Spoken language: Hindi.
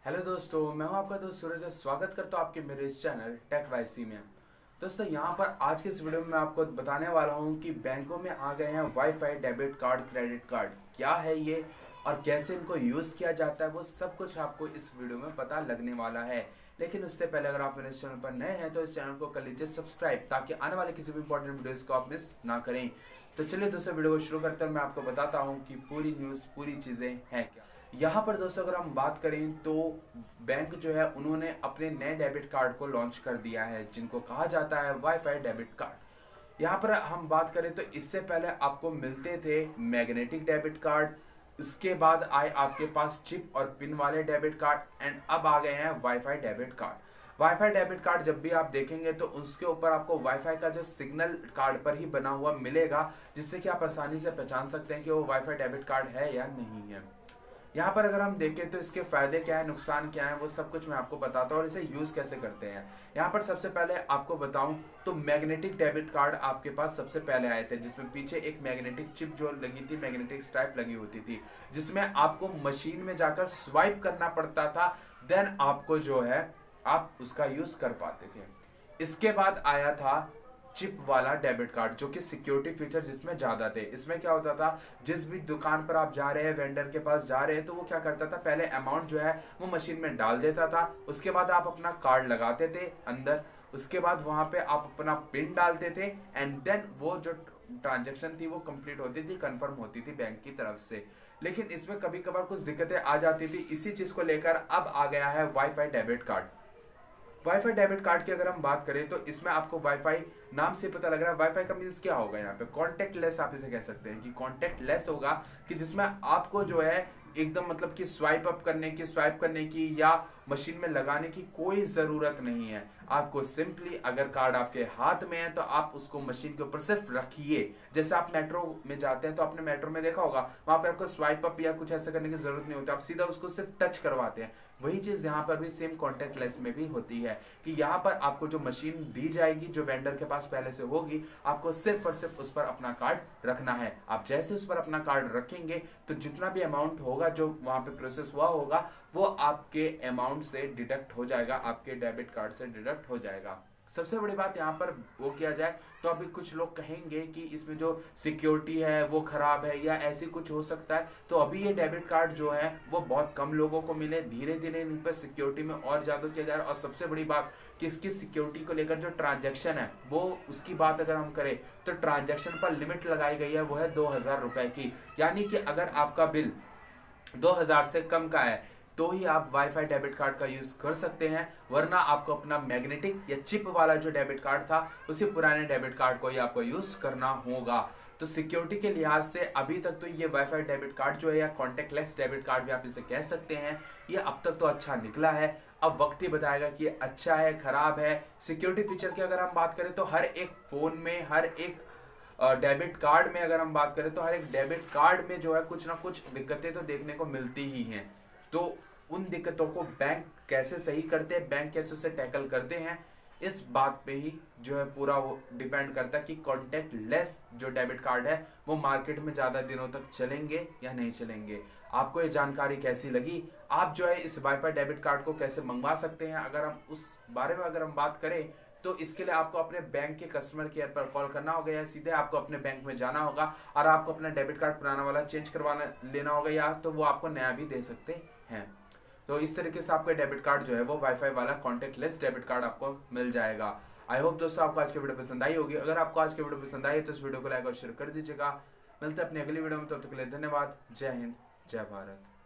हेलो दोस्तों, मैं हूं आपका दोस्त सूरज। स्वागत करता हूं आपके मेरे इस चैनल टेक वाईसी में। दोस्तों, यहां पर आज के इस वीडियो में मैं आपको बताने वाला हूं कि बैंकों में आ गए हैं WiFi debit card, credit card. क्या है ये और कैसे इनको यूज़ किया जाता है, वो सब कुछ आपको इस वीडियो में पता लगने वाला है। लेकिन उससे पहले अगर आप मेरे इस चैनल पर नए हैं तो इस चैनल को कर लीजिए सब्सक्राइब, ताकि आने वाले किसी भी इंपॉर्टेंट वीडियोज़ को आप मिस ना करें। तो चलिए दोस्तों, वीडियो को शुरू करते हैं। मैं आपको बताता हूँ कि पूरी न्यूज़, पूरी चीज़ें हैं क्या। यहाँ पर दोस्तों अगर हम बात करें तो बैंक जो है उन्होंने अपने नए डेबिट कार्ड को लॉन्च कर दिया है, जिनको कहा जाता है वाईफाई डेबिट कार्ड। यहाँ पर हम बात करें तो इससे पहले आपको मिलते थे मैग्नेटिक डेबिट कार्ड, उसके बाद आए आपके पास चिप और पिन वाले डेबिट कार्ड, एंड अब आ गए हैं WiFi debit card. WiFi debit card जब भी आप देखेंगे तो उसके ऊपर आपको वाईफाई का जो सिग्नल कार्ड पर ही बना हुआ मिलेगा, जिससे कि आप आसानी से पहचान सकते हैं कि वो वाईफाई डेबिट कार्ड है या नहीं है। यहाँ पर अगर हम देखें तो इसके फायदे क्या है, नुकसान क्या है, वो सब कुछ मैं आपको बताता हूँ और इसे यूज कैसे करते हैं। यहाँ पर सबसे पहले आपको बताऊं तो मैग्नेटिक डेबिट कार्ड आपके पास सबसे पहले आए थे, जिसमें पीछे एक मैग्नेटिक चिप जो लगी थी, मैग्नेटिक स्ट्राइप लगी होती थी, जिसमें आपको मशीन में जाकर स्वाइप करना पड़ता था, देन आपको जो है आप उसका यूज कर पाते थे। इसके बाद आया था चिप वाला डेबिट कार्ड, जो कि सिक्योरिटी फीचर जिसमें ज्यादा थे। इसमें क्या होता था, जिस भी दुकान पर आप जा रहे हैं, वेंडर के पास जा रहे हैं, तो वो क्या करता था, पहले अमाउंट जो है वो मशीन में डाल देता था। उसके बाद आप अपना कार्ड लगाते थे अंदर, उसके बाद वहां पे आप अपना पिन डालते थे, एंड देन वो जो ट्रांजेक्शन थी वो कंप्लीट होती थी, कंफर्म होती थी बैंक की तरफ से। लेकिन इसमें कभी कभार कुछ दिक्कतें आ जाती थी। इसी चीज को लेकर अब आ गया है WiFi debit card. WiFi debit card की अगर हम बात करें तो इसमें आपको वाईफाई नाम से पता लग रहा है। वाईफाई का मीन्स क्या होगा, यहाँ पे कॉन्टेक्ट लेस आप इसे कह सकते हैं कि कॉन्टेक्ट लेस होगा, कि जिसमें आपको जो है एकदम मतलब कि स्वाइप अप करने की, स्वाइप करने की या मशीन में लगाने की कोई जरूरत नहीं है। आपको सिंपली अगर कार्ड आपके हाथ में है तो आप उसको मशीन के ऊपर सिर्फ रखिए। जैसे आप मेट्रो में जाते हैं तो आपने मेट्रो में देखा होगा, वहां पे आपको स्वाइप अप या कुछ ऐसा करने की जरूरत नहीं होती, आप सीधा उसको सिर्फ टच करवाते हैं। वही चीज यहाँ पर भी सेम कॉन्टेक्ट लेस में भी होती है, कि यहाँ पर आपको जो मशीन दी जाएगी, जो वेंडर के पास पहले से होगी, आपको सिर्फ और सिर्फ उस पर अपना कार्ड रखना है। आप जैसे उस पर अपना कार्ड रखेंगे तो जितना भी अमाउंट होगा जो वहां पे प्रोसेस हुआ होगा, वो आपके अमाउंट से डिडक्ट हो जाएगा, आपके डेबिट कार्ड से डिडक्ट हो जाएगा। सबसे बड़ी बात यहाँ पर वो किया जाए तो अभी कुछ लोग कहेंगे कि इसमें जो सिक्योरिटी है वो खराब है या ऐसी कुछ हो सकता है, तो अभी ये डेबिट कार्ड जो है वो बहुत कम लोगों को मिले। धीरे धीरे इन पर सिक्योरिटी में और ज्यादा किया जा रहा है। और सबसे बड़ी बात कि इसकी सिक्योरिटी को लेकर जो ट्रांजेक्शन है, वो उसकी बात अगर हम करें तो ट्रांजेक्शन पर लिमिट लगाई गई है, वो है 2000 रुपए की। यानी कि अगर आपका बिल 2000 से कम का है तो ही आप वाईफाई डेबिट कार्ड का यूज कर सकते हैं, वरना आपको अपना मैग्नेटिक या चिप वाला जो डेबिट कार्ड था, उसी पुराने डेबिट कार्ड को ही आपको यूज करना होगा। तो सिक्योरिटी के लिहाज से अभी तक तो ये वाईफाई डेबिट कार्ड जो है, या कॉन्टेक्टलेस डेबिट कार्ड भी आप इसे कह सकते हैं, ये अब तक तो अच्छा निकला है। अब वक्त ही बताएगा कि ये अच्छा है, खराब है। सिक्योरिटी फीचर की अगर हम बात करें तो हर एक फोन में, हर एक डेबिट कार्ड में अगर हम बात करें तो हर एक डेबिट कार्ड में जो है कुछ ना कुछ दिक्कतें तो देखने को मिलती ही हैं। तो उन दिक्कतों को बैंक कैसे सही करते हैं, बैंक कैसे उसे टैकल करते हैं, इस बात पे ही जो है पूरा वो डिपेंड करता है कि कॉन्टेक्ट लेस जो डेबिट कार्ड है वो मार्केट में ज्यादा दिनों तक चलेंगे या नहीं चलेंगे। आपको ये जानकारी कैसी लगी, आप जो है इस वाईफाई डेबिट कार्ड को कैसे मंगवा सकते हैं, अगर हम उस बारे में अगर हम बात करें तो इसके लिए आपको अपने बैंक के कस्टमर केयर पर कॉल करना होगा, या सीधे आपको अपने बैंक में जाना होगा और आपको अपना डेबिट कार्ड पुराना वाला चेंज करवाना लेना होगा, या तो वो आपको नया भी दे सकते हैं। तो इस तरीके से आपका डेबिट कार्ड जो है वो वाईफाई वाला कॉन्टेक्टलेस डेबिट कार्ड आपको मिल जाएगा। आई होप दोस्तों आपको आज की वीडियो पसंद आई होगी। अगर आपको आज की वीडियो पसंद आई तो इस वीडियो को लाइक और शेयर कर दीजिएगा। मिलते हैं अपनी अगली वीडियो में, तब तक के लिए धन्यवाद। जय हिंद, जय भारत।